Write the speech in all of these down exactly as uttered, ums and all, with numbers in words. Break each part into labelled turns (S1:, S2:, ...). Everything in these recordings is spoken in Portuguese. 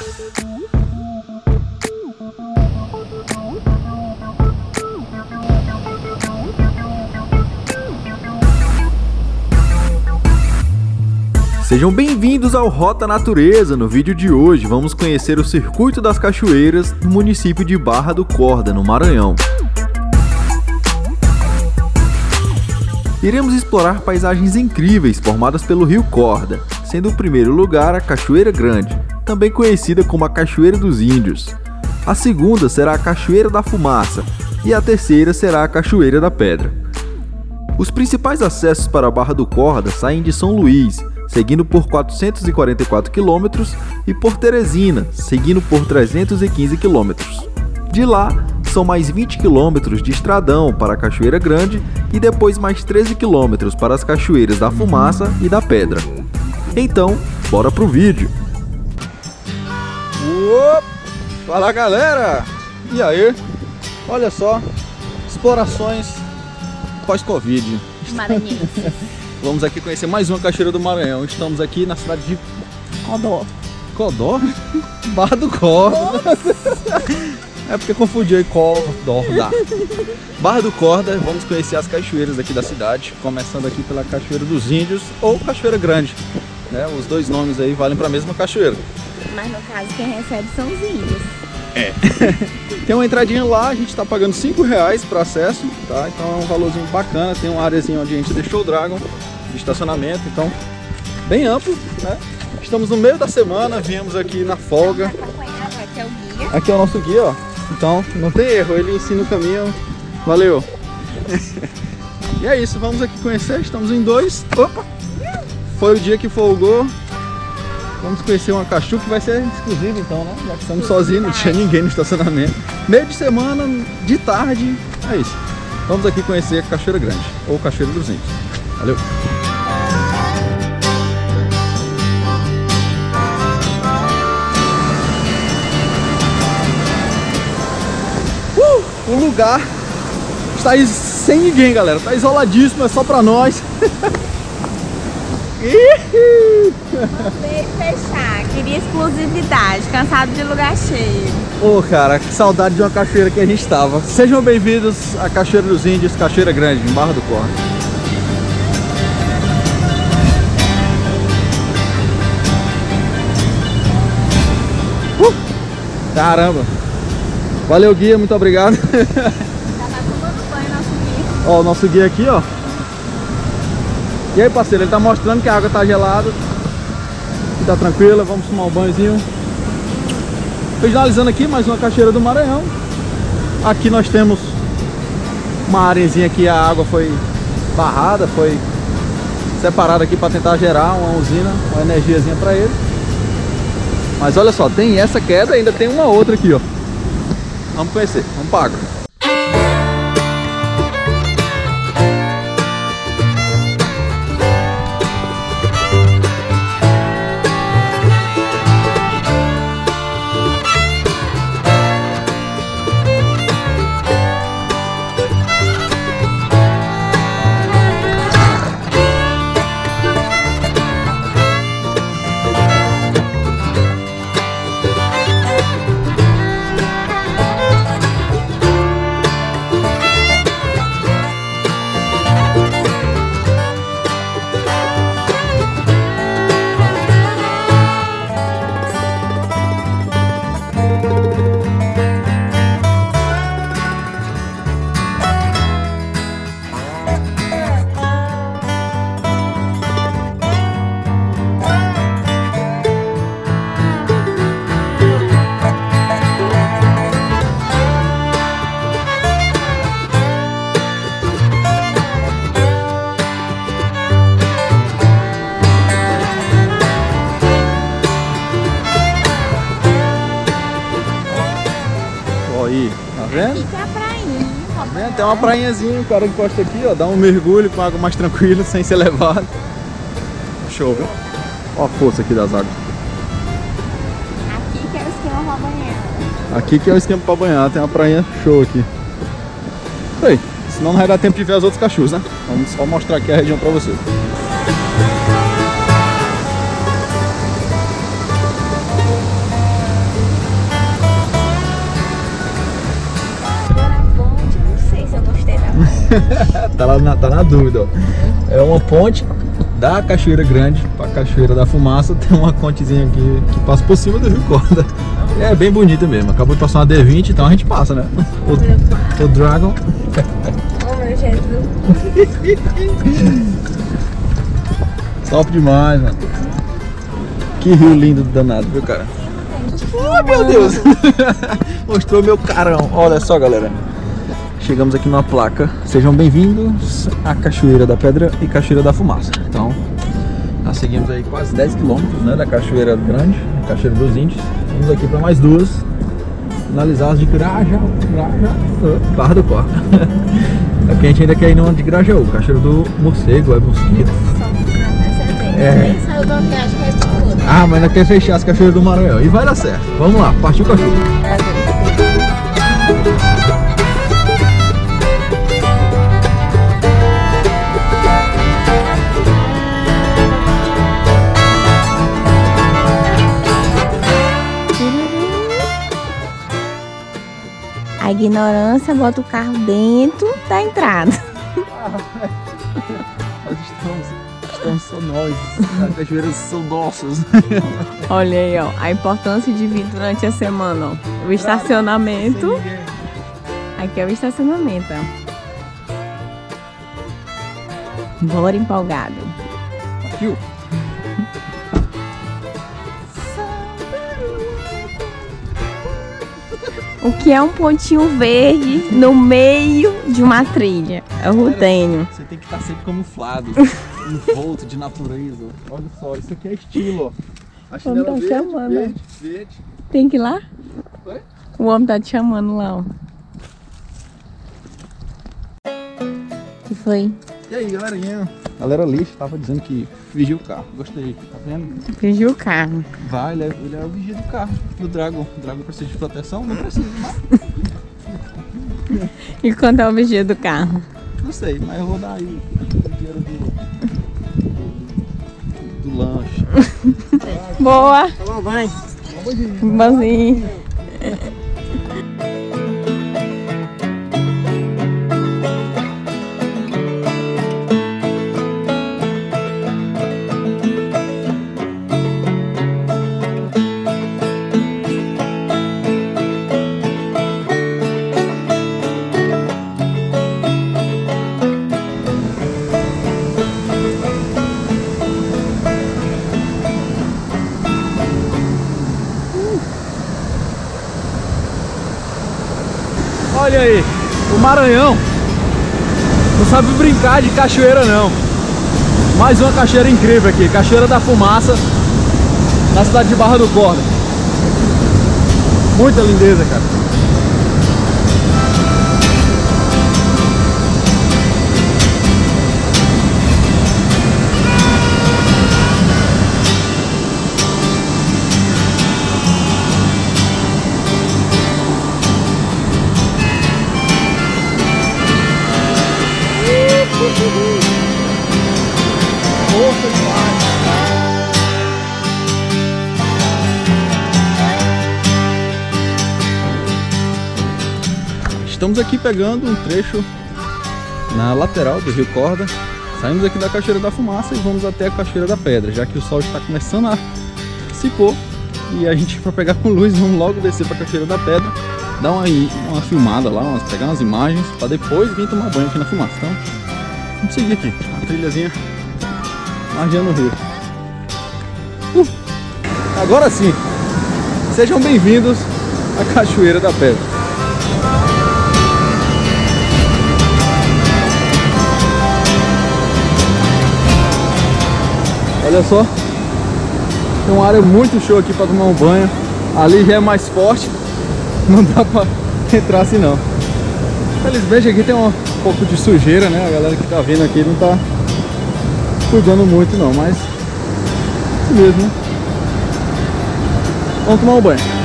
S1: Sejam bem-vindos ao Rota Natureza. No vídeo de hoje vamos conhecer o Circuito das Cachoeiras no município de Barra do Corda, no Maranhão. Iremos explorar paisagens incríveis formadas pelo rio Corda, sendo o primeiro lugar a Cachoeira Grande, também conhecida como a Cachoeira dos Índios. A segunda será a Cachoeira da Fumaça e a terceira será a Cachoeira da Pedra. Os principais acessos para a Barra do Corda saem de São Luís, seguindo por quatrocentos e quarenta e quatro quilômetros, e por Teresina, seguindo por trezentos e quinze quilômetros. De lá, são mais vinte quilômetros de estradão para a Cachoeira Grande e depois mais treze quilômetros para as Cachoeiras da Fumaça e da Pedra. Então, bora pro vídeo!
S2: Uop! Fala, galera! E aí? Olha só, explorações pós-Covid.
S3: Maranhense.
S2: Vamos aqui conhecer mais uma cachoeira do Maranhão. Estamos aqui na cidade de
S3: Codó.
S2: Codó? Barra do Corda. É porque confundi aí Corda. Barra do Corda, vamos conhecer as cachoeiras aqui da cidade. Começando aqui pela Cachoeira dos Índios ou Cachoeira Grande, né? Os dois nomes aí valem para a mesma cachoeira.
S3: Mas no caso quem recebe são os índios.
S2: É. Tem uma entradinha lá, a gente está pagando cinco reais para acesso, tá? Então é um valorzinho bacana. Tem uma areazinha onde a gente deixou o Dragon de estacionamento, então bem amplo, né? Estamos no meio da semana, viemos aqui na folga.
S3: Aqui é o guia.
S2: Aqui é o nosso guia, ó. Então não tem erro, ele ensina o caminho. Valeu! E é isso, vamos aqui conhecer, estamos em dois. Opa! Foi o dia que folgou. Vamos conhecer uma cachoeira que vai ser exclusiva então, né? Já que estamos sozinhos, não tinha ninguém no estacionamento. Meio de semana, de tarde, é isso. Vamos aqui conhecer a Cachoeira Grande, ou Cachoeira dos Índios. Valeu! Uh, o lugar está aí sem ninguém, galera. Está isoladíssimo, é só pra nós.
S3: Veio fechar, queria exclusividade, cansado de lugar cheio.
S2: Ô, oh, cara, que saudade de uma cachoeira que a gente estava. Sejam bem-vindos à Cachoeira dos Índios, Cachoeira Grande, em Barra do Corda. Uh, caramba! Valeu, guia, muito obrigado.
S3: Já tá tomando banho nosso guia.
S2: Ó, o nosso guia aqui, ó. E aí, parceiro, ele tá mostrando que a água tá gelada, que tá tranquila, vamos tomar um banhozinho. Finalizando aqui mais uma cachoeira do Maranhão. Aqui nós temos uma areazinha que a água foi barrada, foi separada aqui para tentar gerar uma usina, uma energiazinha para ele. Mas olha só, tem essa queda, ainda tem uma outra aqui, ó. Vamos conhecer, vamos para a água. Aí, tá vendo?
S3: Aqui que é a prainha.
S2: Tá vendo? Tem uma prainhazinha, o cara encosta aqui, ó, dá um mergulho com água mais tranquila, sem ser levado. Show, viu? Ó a força aqui das águas.
S3: Aqui que é o esquema pra banhar.
S2: Aqui que é o esquema pra banhar, tem uma prainha show aqui. Aí, senão não vai dar tempo de ver as outras cachoeiras, né? Vamos só mostrar aqui a região pra vocês. tá, lá na, tá na dúvida, ó. É uma ponte da Cachoeira Grande para Cachoeira da Fumaça. Tem uma pontezinha aqui que passa por cima do Rio Corda. É bem bonita mesmo. Acabou de passar uma D vinte, então a gente passa, né? O, o Dragon.
S3: Oh, meu Jesus.
S2: Top demais, mano. Que rio lindo danado, viu, cara? Oh, meu Deus! Mostrou meu carão. Olha só, galera. Chegamos aqui numa placa. Sejam bem-vindos à Cachoeira da Pedra e Cachoeira da Fumaça. Então, nós seguimos aí quase dez quilômetros, né, da Cachoeira Grande, Cachoeira dos Índios. Vamos aqui para mais duas. Finalizar as de Grajaú, Grajaú, Barra do Corda. Aqui a gente ainda quer ir numa de Grajaú, Cachoeira do Morcego, é Mosquito. É. Ah, mas ainda quer fechar as Cachoeiras do Maranhão. E vai dar certo. Vamos lá, partiu o cachorro.
S3: A ignorância bota o carro dentro da entrada.
S2: Nós estamos, estamos só nós, as cachoeiras são nossas.
S3: Olha aí, ó, a importância de vir durante a semana, ó. O estacionamento. Aqui é o estacionamento, ó. Bora empolgado.
S2: Partiu.
S3: O que é um pontinho verde no meio de uma trilha? É o rutênio.
S2: Você tem que estar sempre camuflado, envolto de natureza. Olha só, isso aqui é estilo, ó. A chinela
S3: tá
S2: verde,
S3: chamando.
S2: verde, verde.
S3: Tem que ir lá?
S2: Oi?
S3: O homem tá te chamando lá, ó. Que foi?
S2: E aí, galerinha? Galera lixo, tava dizendo que vigia o carro. Gostei, tá vendo?
S3: Vigia o carro.
S2: Vai, ele é, ele é o vigia do carro, do Dragon. O Dragon precisa de proteção? Não precisa, mas...
S3: E quanto é o vigia do carro?
S2: Não sei, mas eu vou dar aí o dinheiro do, do, do lanche.
S3: Boa!
S2: Tá bom, vai.
S3: Bonzinho.
S2: Olha aí, o Maranhão não sabe brincar de cachoeira não. Mais uma cachoeira incrível aqui, Cachoeira da Fumaça, na cidade de Barra do Corda. Muita lindeza, cara. Estamos aqui pegando um trecho na lateral do Rio Corda. Saímos aqui da Cachoeira da Fumaça e vamos até a Cachoeira da Pedra, já que o sol está começando a se pôr. E a gente, para pegar com luz, vamos logo descer para a Cachoeira da Pedra, dar uma, uma filmada lá, umas, pegar umas imagens, para depois vir tomar banho aqui na Fumaça. Então, vamos seguir aqui, a trilhazinha margeando o rio. Uh, agora sim, sejam bem-vindos à Cachoeira da Pedra. Olha só, tem uma área muito show aqui para tomar um banho. Ali já é mais forte, não dá para entrar assim não. Felizmente aqui tem um pouco de sujeira, né? A galera que tá vindo aqui não tá cuidando muito não, mas assim mesmo, né? Vamos tomar um banho.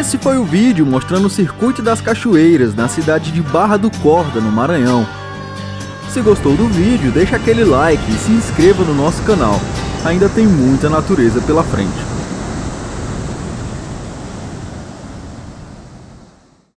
S1: Esse foi o vídeo mostrando o Circuito das Cachoeiras na cidade de Barra do Corda, no Maranhão. Se gostou do vídeo, deixa aquele like e se inscreva no nosso canal. Ainda tem muita natureza pela frente.